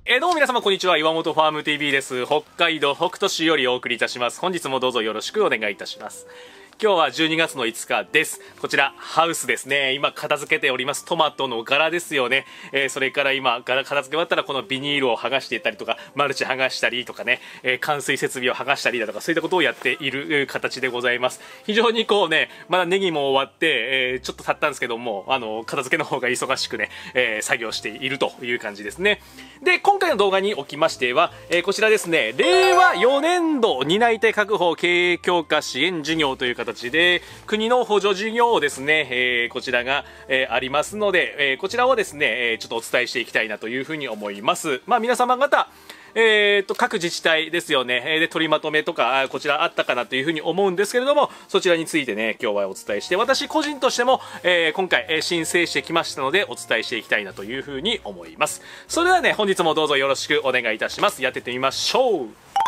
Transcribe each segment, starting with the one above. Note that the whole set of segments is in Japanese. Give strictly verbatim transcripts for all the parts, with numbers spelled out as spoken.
えー、どうも皆様こんにちは。岩本ファーム ティーブイ です。北海道北斗市よりお送りいたします。本日もどうぞよろしくお願いいたします。今日はじゅうにがつのいつかです。こちらハウスですね。今片付けておりますトマトの柄ですよね。えー、それから今柄片付け終わったらこのビニールを剥がしていったりとか、マルチ剥がしたりとかね、えー、冠水設備を剥がしたりだとか、そういったことをやっている形でございます。非常にこうね、まだネギも終わって、えー、ちょっと経ったんですけども、あの片付けの方が忙しくね、えー、作業しているという感じですね。で、今回の動画におきましては、えー、こちらですね、れいわよねんど担い手確保経営強化支援事業という形で、国の補助事業をですね、えー、こちらが、えー、ありますので、えー、こちらをですね、えー、ちょっとお伝えしていきたいなというふうに思います。まあ皆様方、えー、と各自治体ですよね、で取りまとめとかこちらあったかなというふうに思うんですけれども、そちらについてね今日はお伝えして、私個人としても、えー、今回、えー、申請してきましたのでお伝えしていきたいなというふうに思います。それではね、本日もどうぞよろしくお願いいたします。やってってみましょう。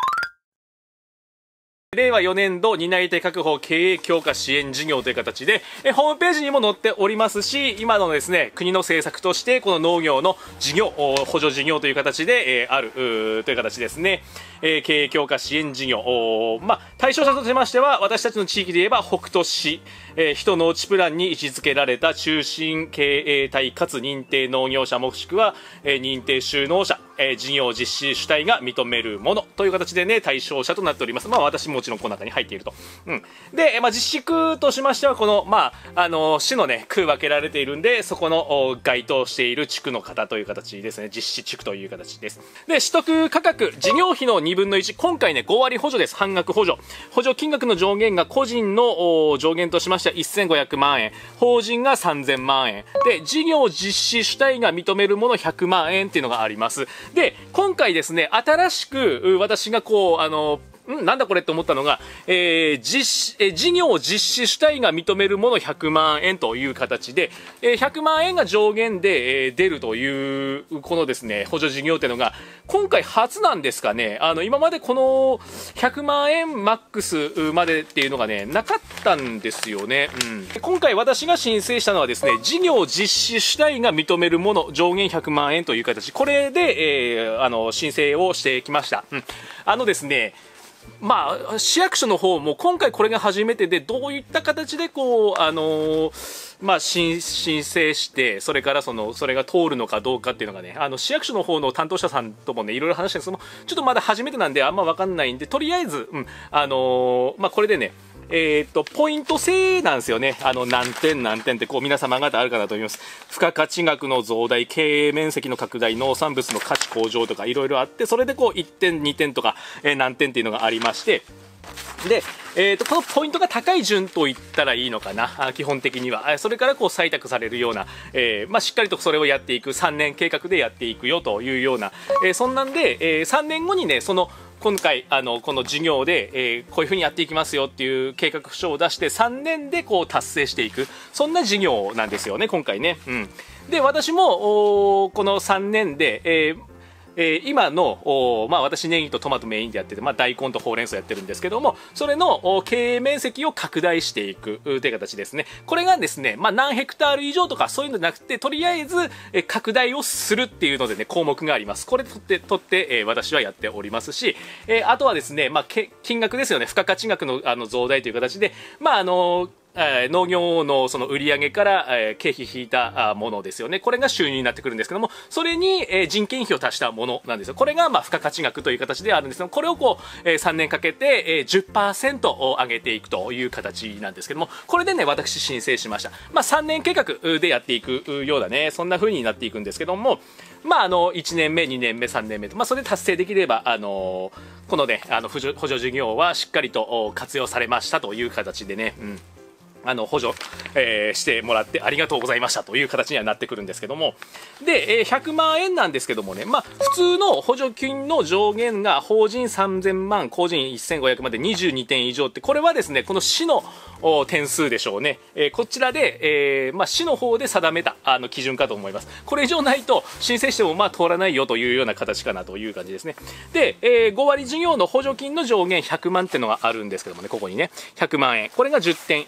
れいわよねんど担い手確保経営強化支援事業という形で、えホームページにも載っておりますし、今のですね国の政策としてこの農業の事業補助事業という形で、えー、あるという形ですね。えー、経営強化支援事業、まあ、対象者としましては私たちの地域で言えば北斗市、えー、人農地プランに位置づけられた中心経営体かつ認定農業者もしくは、えー、認定就農者、えー、事業実施主体が認めるものという形でね対象者となっております。まあ私ももちろんこの中に入っていると。うん、で、まあ、実施区としましてはこの、まあ、あの市のね区分けられているんで、そこの該当している地区の方という形ですね。実施地区という形です。で、取得価格事業費のにぶんのいち、今回ねごわり補助です。半額補助。補助金額の上限が個人の上限としましてはせんごひゃくまんえん、法人がさんぜんまんえんで、事業実施主体が認めるものひゃくまんえんっていうのがあります。で、今回ですね新しく私がこうあのんなんだこれって思ったのが、えー、実えー、事業実施主体が認めるものひゃくまんえんという形で、えー、ひゃくまんえんが上限で、えー、出るというこのですね補助事業っていうのが今回初なんですかね。あの今までこのひゃくまんえんマックスまでっていうのがねなかったんですよね。うん、今回私が申請したのはですね、事業実施主体が認めるもの上限ひゃくまんえんという形、これで、えー、あの申請をしてきました。うん、あのですねまあ、市役所の方も今回これが初めてで、どういった形でこう、あのー、まあ、申請して、それからその、それが通るのかどうかっていうのがね、あの、市役所の方の担当者さんともね、いろいろ話してるんですけども、ちょっとまだ初めてなんであんまわかんないんで、とりあえず、うん、あのー、まあ、これでね、えー、っとポイント制なんですよね。あの何点何点ってこう皆様方あるかなと思います。付加価値額の増大、経営面積の拡大、農産物の価値向上とかいろいろあって、それでこういってんにてんとか、えー、何点っていうのがありまして、で、えー、とこのポイントが高い順と言ったらいいのかな、基本的には。それからこう採択されるような、えーまあ、しっかりとそれをやっていくさんねん計画でやっていくよというような、えー、そんなんで、えー、さんねんごにねその今回あのこの事業で、えー、こういうふうにやっていきますよっていう計画書を出してさんねんでこう達成していく、そんな事業なんですよね今回ね。うん、で私もこのさんねんで、えーえー、今の、まあ、私ネギとトマトメインでやってて、まあ、大根とほうれん草やってるんですけども、それの経営面積を拡大していくという形ですね。これがですね、まあ、何ヘクタール以上とかそういうのじゃなくて、とりあえず、えー、拡大をするっていうのでね項目があります。これ取って取って、えー、私はやっておりますし、えー、あとはですね、まあ、金額ですよね。付加価値額の、あの増大という形で、まああのーえー、農業のその売り上げから、えー、経費引いたものですよね。これが収入になってくるんですけども、それに、えー、人件費を足したものなんですよ。これがまあ付加価値額という形であるんですけども、これをこう、えー、さんねんかけて、えー、じゅっパーセント 上げていくという形なんですけども、これでね私申請しました。まあさんねん計画でやっていくようだね、そんな風になっていくんですけども、まああのいちねんめにねんめさんねんめと、まあそれで達成できればあのー、このねあの補助補助事業はしっかりと活用されましたという形でね、うん、あの補助、えー、してもらってありがとうございましたという形にはなってくるんですけども、で、えー、ひゃくまんえんなんですけどもね、まあ普通の補助金の上限が法人さんぜんまん、個人せんごひゃくまんでにじゅうにてん以上って、これはですねこの市の点数でしょうね。えー、こちらで、えーまあ、市の方で定めたあの基準かと思います。これ以上ないと申請してもまあ通らないよというような形かなという感じですね。で、えー、ごわり事業の補助金の上限ひゃくまんっていうのがあるんですけどもね、ここにねひゃくまんえん、これがじゅってん以上でございます。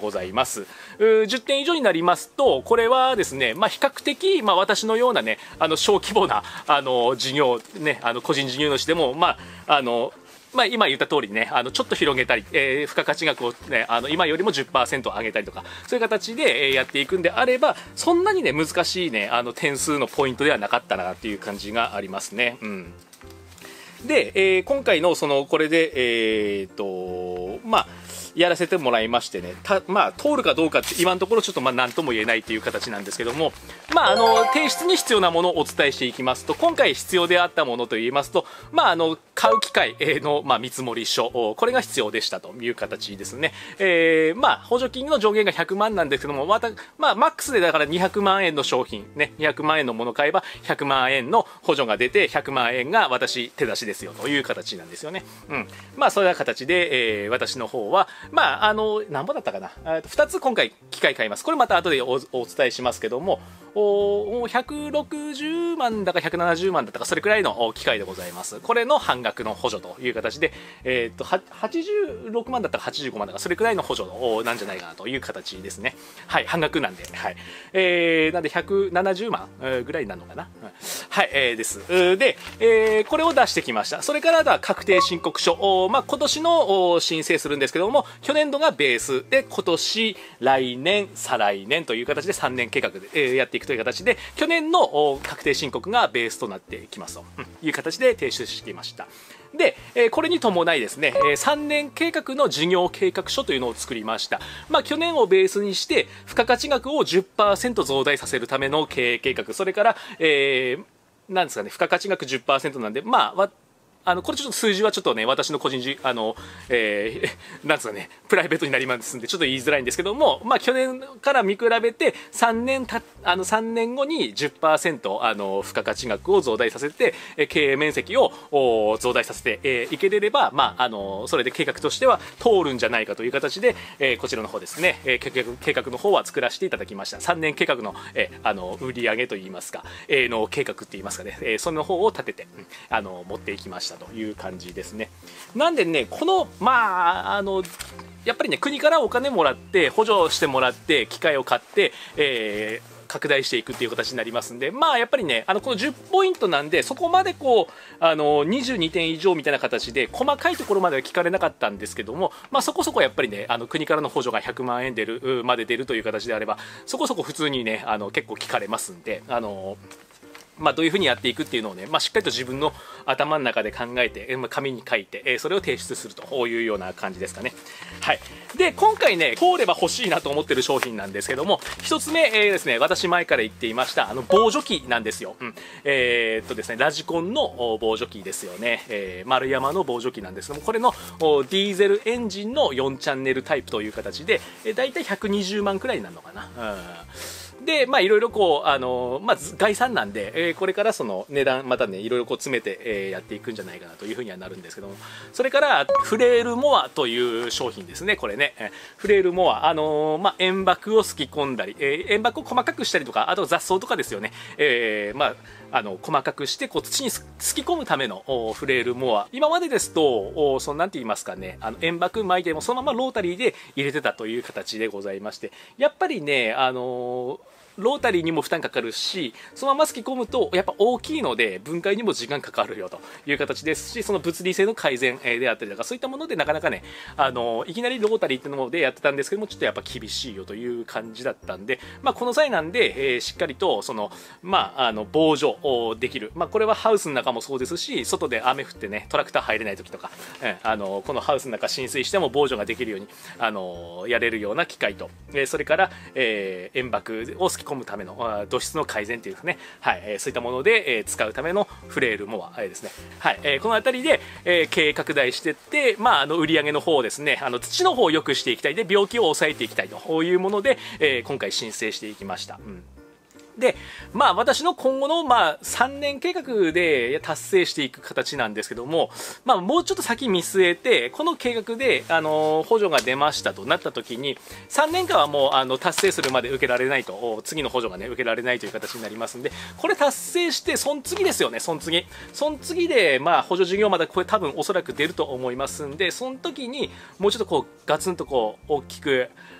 ございます。じゅってん以上になりますと、これはですね、まあ、比較的、まあ、私のようなね、あの小規模なあの事業、ね、あの個人事業主でも、まああのまあ、今言った通りね、あのちょっと広げたり、えー、付加価値額を、ね、あの今よりも じゅっパーセント 上げたりとか、そういう形で、えー、やっていくんであれば、そんなにね難しいねあの点数のポイントではなかったなっていう感じがありますね。うん、で、えー、今回のそのこれでえー、っとまあやらせてもらいましてね、たまあ、通るかどうかって今のところちょっとまあ何とも言えないという形なんですけども、まあ、あの提出に必要なものをお伝えしていきますと、今回必要であったものといいますと、まあ、あの買う機会の、まあ、見積書、これが必要でしたという形ですね。えーまあ、補助金の上限がひゃくまんなんですけども、また、まあ、マックスでだからにひゃくまんえんの商品、ね、にひゃくまんえんのものを買えばひゃくまんえんの補助が出て、ひゃくまんえんが私手出しですよという形なんですよね。うん、まあ、そういう形で、えー、私の方はまあ、あの何本だったかな、ふたつ今回機械買います。これまた後で お, お伝えしますけども、おひゃくろくじゅうまんだかひゃくななじゅうまんだったか、それくらいの機械でございます。これの半額の補助という形で、えー、とはちじゅうろくまんだったかはちじゅうごまんだか、それくらいの補助なんじゃないかなという形ですね。はい、半額なんで、はい、えー、なんでひゃくななじゅうまんぐらいになるのかな。はい、えー、です。で、えー、これを出してきました。それからだ確定申告書、まあ、今年の申請するんですけども、去年度がベースで、今年、来年、再来年という形でさんねん計画で、えー、やっていくという形で、去年の確定申告がベースとなってきますという形で提出してきました。で、えー、これに伴いですね、えー、さんねん計画の事業計画書というのを作りました。まあ、去年をベースにして、付加価値額を じゅっパーセント 増大させるための経営計画、それから、えー、なんですかね、付加価値額 じゅっパーセント なんで、まあ、あのこれちょっと数字はちょっとね、私の個人じあの、えー、なんですかね、プライベートになりますんでちょっと言いづらいんですけども、まあ、去年から見比べてさんねんたあのさんねんごに じゅっパーセント あの付加価値額を増大させて、経営面積を増大させて、えー、いけれれば、まあ、あのそれで計画としては通るんじゃないかという形で、えー、こちらの方ですね、えー、計画計画の方は作らせていただきました。さんねん計画の、えー、あの売上といいますか、えー、の計画っていいますかね、えー、その方を立てて、うん、あの持っていきましたという感じですね。なんでね、このまああのやっぱりね、国からお金もらって補助してもらって機械を買って、えー拡大していくっていう形になりますんで、まあやっぱりね、あのこのじゅっポイントなんで、そこまでこうあのにじゅうにてん以上みたいな形で細かいところまでは聞かれなかったんですけども、まあそこそこやっぱりね、あの国からの補助がひゃくまんえん出るまで出るという形であれば、そこそこ普通にね、あの結構聞かれますんで、あのまあ、どういうふうにやっていくっていうのをね、まあ、しっかりと自分の頭の中で考えて、まあ、紙に書いて、それを提出するというような感じですかね。はい。で、今回ね、通れば欲しいなと思ってる商品なんですけども、一つ目、えー、ですね、私前から言っていました、あの、防除機なんですよ。うん。えー、っとですね、ラジコンの防除機ですよね。えー、丸山の防除機なんですけども、これのディーゼルエンジンのよんチャンネルタイプという形で、えー、だいたいひゃくにじゅうまんくらいになるのかな。うん。で、まあ、いろいろこう、あの、まあ、概算なんで、えー、これからその値段、またね、いろいろこう詰めて、えー、やっていくんじゃないかなというふうにはなるんですけども、それから、フレールモアという商品ですね、これね。えー、フレールモア、あのー、まあ、円箔をすき込んだり、えー、円箔を細かくしたりとか、あと雑草とかですよね。えー、まあ、あの細かくしてこう土にすき込むためのフレールモア、今までですとそのなんて言いますかね、あの円箔巻いてもそのままロータリーで入れてたという形でございまして、やっぱりね、あのーロータリーにも負担かかるし、そのまますき込むとやっぱ大きいので分解にも時間かかるよという形ですし、その物理性の改善であったりとか、そういったものでなかなかね、あのいきなりロータリーっていうのでやってたんですけども、ちょっとやっぱ厳しいよという感じだったんで、まあ、この際なんで、えー、しっかりとその、まあ、あの防除できる、まあ、これはハウスの中もそうですし、外で雨降ってねトラクター入れない時とか、えー、あのこのハウスの中浸水しても防除ができるように、あのやれるような機械と、えー、それから、えー、円箔をすき込むための土質の改善というね、はい、そういったもので使うためのフレールモアですね。はい、この辺りで経営拡大していって、まあ、あの売上の方をですね、あの土の方を良くしていきたいで、病気を抑えていきたいというもので、今回申請していきました。うんで、まあ私の今後のまあさんねん計画で達成していく形なんですけども、まあもうちょっと先見据えて、この計画であの補助が出ましたとなった時に、さんねんかんはもうあの達成するまで受けられないと、次の補助がね、受けられないという形になりますんで、これ達成して、その次ですよね、その次。その次で、まあ補助事業まだこれ多分おそらく出ると思いますんで、その時にもうちょっとこうガツンとこう大きく、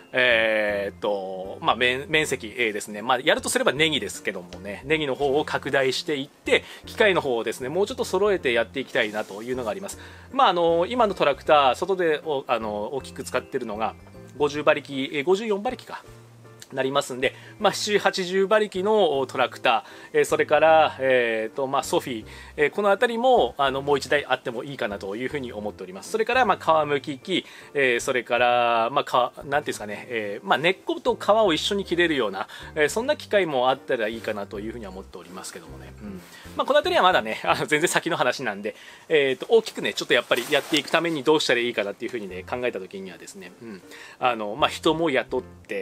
えー、っと、まあ、面、面積、えー、ですね。まあ、やるとすればネギですけどもね、ネギの方を拡大していって、機械の方をですね、もうちょっと揃えてやっていきたいなというのがあります。まあ、あの、今のトラクター、外でおあの大きく使ってるのが、ごじゅうばりき、えー、ごじゅうよんばりきか。なりますんで、まあ、ななじゅう、はちじゅうばりきのトラクター、えー、それから、えーとまあ、ソフィー、えー、この辺りもあのもういちだいあってもいいかなというふうに思っております。それから、まあ、皮むき機、えー、それから、まあ、かなんていうんですかね、えーまあ、根っこと皮を一緒に切れるような、えー、そんな機械もあったらいいかなというふうには思っておりますけどもね、うんまあ、この辺りはまだね、あの全然先の話なんで、えーと大きくね、ちょっとやっぱりやっていくためにどうしたらいいかなっていうふうにね、考えた時にはですね、うんあのまあ、人も雇って、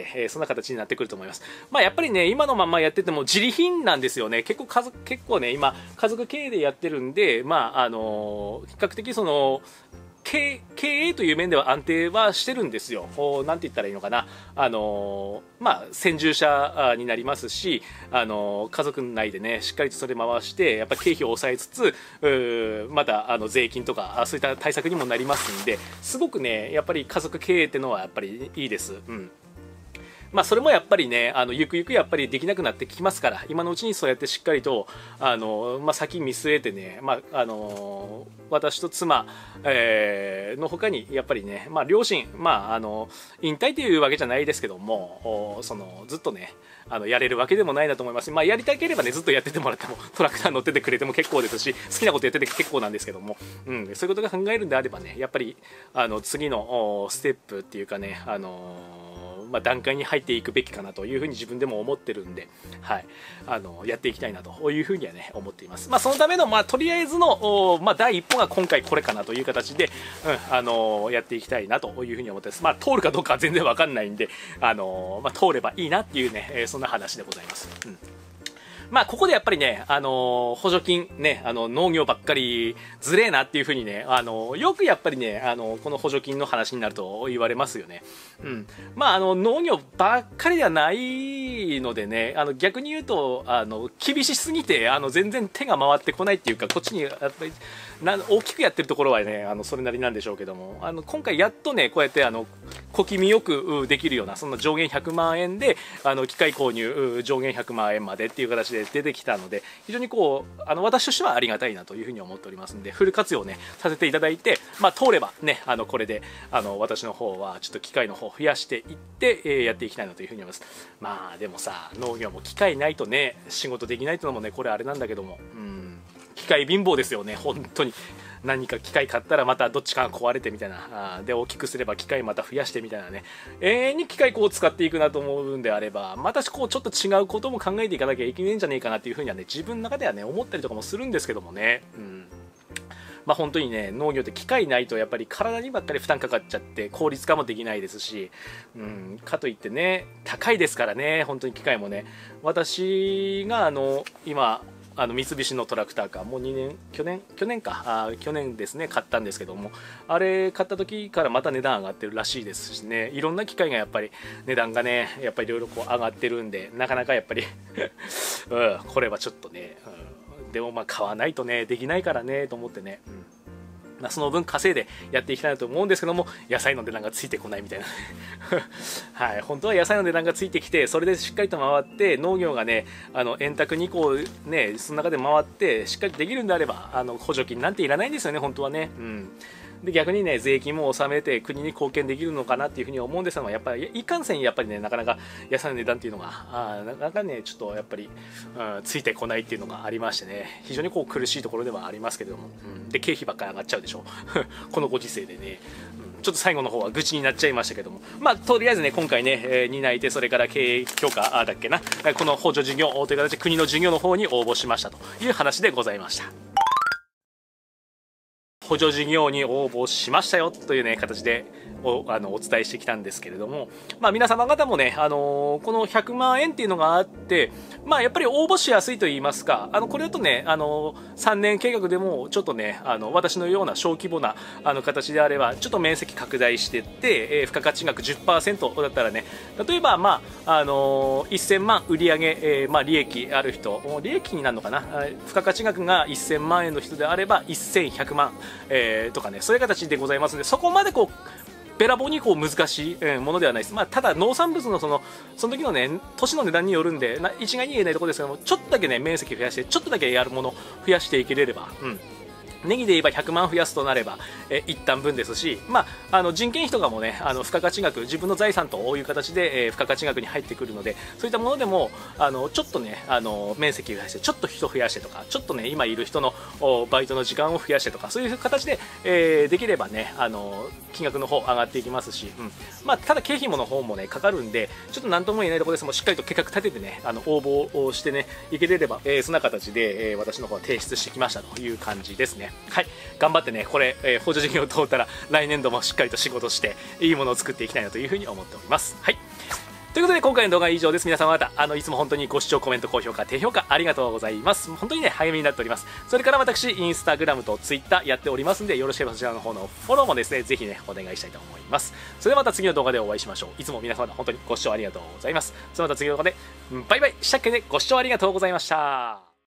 えー、そんな形になってくると思います。まあ、やっぱりね、今のままやってても自利品なんですよね。結構家族、結構ね、今、家族経営でやってるんで、まあ、あのー、比較的その、経, 経営という面では安定はしてるんですよ。なんて言ったらいいのかな。あのー、まあ、先住者になりますし、あのー、家族内でね、しっかりとそれ回して、やっぱり経費を抑えつつ、また、あの、税金とか、そういった対策にもなりますんで、すごくね、やっぱり家族経営っていうのはやっぱりいいです。うん。まあ、それもやっぱりね、あのゆくゆくやっぱりできなくなってきますから、今のうちにそうやってしっかりとあの、まあ、先見据えてね、まあ、あの私と妻、えー、の他にやっぱりね、まあ、両親、まあ、あの引退というわけじゃないですけども、そのずっとねあのやれるわけでもないなと思います。まあ、やりたければねずっとやっててもらっても、トラクター乗っててくれても結構ですし、好きなことやってて結構なんですけども、うん、そういうことが考えるんであればね、やっぱりあの次のステップっていうかね、あのまあ、段階に入っていくべきかなというふうに自分でも思ってるんで、はい、あのやっていきたいなというふうにはね思っています。まあ、そのための、まあ、とりあえずの、まあ、第一歩が今回これかなという形で、うん、あのやっていきたいなというふうに思ってます。まあ、通るかどうかは全然わかんないんで、あのまあ、通ればいいなっていうね、えー、そんな話でございます。うんまあ、ここでやっぱりね、あのー、補助金、ね、あの、農業ばっかりずれえなっていうふうにね、あのー、よくやっぱりね、あのー、この補助金の話になると言われますよね。うん。まあ、あの、農業ばっかりではないのでね、あの、逆に言うと、あの、厳しすぎて、あの、全然手が回ってこないっていうか、こっちに、やっぱり、な大きくやってるところはね、あの、それなりなんでしょうけども、あの、今回やっとね、こうやって、あの、小気味よくできるような、そんな上限ひゃくまんえんで、あの、機械購入上限ひゃくまんえんまでっていう形で出てきたので、非常にこうあの私としてはありがたいなというふうに思っておりますので、フル活用ねさせていただいて、まあ、通ればね、あのこれであの私の方はちょっと機械の方を増やしていって、えー、やっていきたいなというふうに思います。まあでもさ、農業も機械ないとね仕事できないというのもね、これあれなんだけども、うん機械貧乏ですよね本当に。何か機械買ったらまたどっちかが壊れてみたいな、あで大きくすれば機械また増やしてみたいなね、永遠に機械こう使っていくなと思うんであれば、またこうちょっと違うことも考えていかなきゃいけないんじゃないかなっていうふうにはね、自分の中ではね思ったりとかもするんですけどもね。うんまあ、本当にね、農業って機械ないとやっぱり体にばっかり負担かかっちゃって効率化もできないですし、うん、かといってね高いですからね、本当に機械もね。私があの今あの三菱のトラクターか、もうにねん、去年去年かあ去年ですね買ったんですけども、あれ買った時からまた値段上がってるらしいですしね、いろんな機械がやっぱり値段がねやっぱりいろいろこう上がってるんで、なかなかやっぱり、うん、これはちょっとね、うん、でもまあ買わないとねできないからねと思ってね、うんまあ、その分稼いでやっていきたいなと思うんですけども、野菜の値段がついてこないみたいなはい、本当は野菜の値段がついてきて、それでしっかりと回って農業がねあの円卓にこうねその中で回ってしっかりできるんであれば、あの補助金なんていらないんですよね本当はね。うんで逆にね税金も納めて国に貢献できるのかなっていうふうに思うんですが、やっぱりいかんせんやっぱりねなかなか野菜の値段っていうのがあなかなかねちょっとやっぱり、うん、ついてこないっていうのがありましてね、非常にこう苦しいところではありますけれども、うん、で経費ばっかり上がっちゃうでしょこのご時世でね、うん、ちょっと最後の方は愚痴になっちゃいましたけども、まあとりあえずね今回ね、えー、担い手それから経営強化だっけな、この補助事業という形で国の事業の方に応募しましたという話でございました。補助事業に応募しましたよという、ね、形で お, あのお伝えしてきたんですけれども、まあ、皆様方もね、あのー、このひゃくまんえんっていうのがあって、まあ、やっぱり応募しやすいといいますか、あのこれだとね、あのー、さんねん計画でもちょっとね、あの私のような小規模なあの形であればちょっと面積拡大していって、えー、付加価値額 じゅっパーセント だったらね、例えば、まああのー、せんまん売上、えーまあ、利益ある人、利益になるのかな、付加価値額がせんまんえんの人であればせんひゃくまんえー、とかね、そういう形でございますので、そこまでこうべらぼうにこう難しい、うん、ものではないです。まあ、ただ農産物のそのその時のね年の値段によるんでな一概に言えないところですけども、ちょっとだけね面積増やしてちょっとだけやるもの増やしていけれれば、うん、ネギで言えばひゃくまん増やすとなれば、え一旦分ですし、まあ、あの人件費とかもね、あの付加価値額、自分の財産という形で、えー、付加価値額に入ってくるので、そういったものでもあのちょっとねあの面積増やして、ちょっと人増やしてとか、ちょっとね今いる人のバイトの時間を増やしてとか、そういう形で、えー、できればねあの金額の方上がっていきますし、うん、まあ、ただ経費もの方もねかかるんで、ちょっと何とも言えないところですもしっかりと計画立ててねあの応募をしてねいけれれば、えー、そんな形で、えー、私の方は提出してきましたという感じですね。はい、頑張ってねこれ、えー、補助事業を通ったら来年度もしっかりと仕事していいものを作っていきたいなというふうに思っております。はい、ということで今回の動画は以上です。皆様方あのいつも本当にご視聴コメント高評価低評価ありがとうございます。本当にね励みになっております。それから私インスタグラムとツイッターやっておりますんで、よろしければそちらの方のフォローもですねぜひねお願いしたいと思います。それではまた次の動画でお会いしましょう。いつも皆様方本当にご視聴ありがとうございます。それではまた次の動画でバイバイしたっけでご視聴ありがとうございました。